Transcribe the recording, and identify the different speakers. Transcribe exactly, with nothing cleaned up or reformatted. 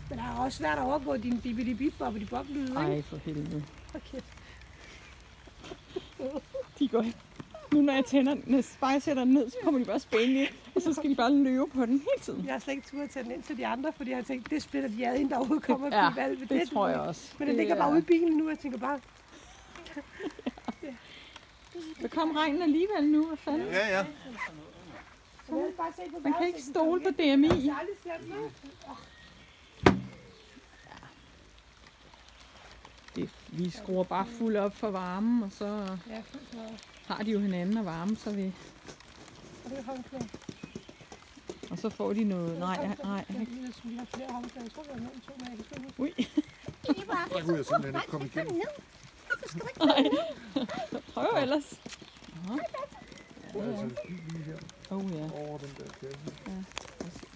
Speaker 1: Men det er også svært at overgå din bibidi-bip-bobbidi-bob-lyd, ikke?
Speaker 2: Ej, for helvede.
Speaker 1: Okay.
Speaker 2: De går nu når jeg tænder, når jeg bare sætter den ned, så kommer de bare spændende ind, og så skal de bare løbe på den hele tiden.
Speaker 1: Jeg har slet ikke turde tage den ind til de andre, fordi jeg har tænkt, det splitter de ad, inden der overhovedet kommer
Speaker 2: Ja,
Speaker 1: et valg ved
Speaker 2: det,
Speaker 1: det.
Speaker 2: tror jeg også.
Speaker 1: Men den
Speaker 2: det
Speaker 1: ligger bare
Speaker 2: er...
Speaker 1: ude i bilen nu, og jeg tænker bare...
Speaker 2: Så kom regnen alligevel nu, hvad fanden?
Speaker 3: Ja, ja.
Speaker 2: Man kan ikke stole på D M I. Det, vi skruer bare fuld op for varmen, og så har de jo hinanden at varme, så vi... Og så får de noget... Nej, nej. Ui.
Speaker 3: Der kunne jeg simpelthen ikke komme igennem.
Speaker 2: Nej. Prøv ellers.
Speaker 3: Altså, lige her
Speaker 2: Oh ja.
Speaker 3: over den der kasse.
Speaker 2: Ja.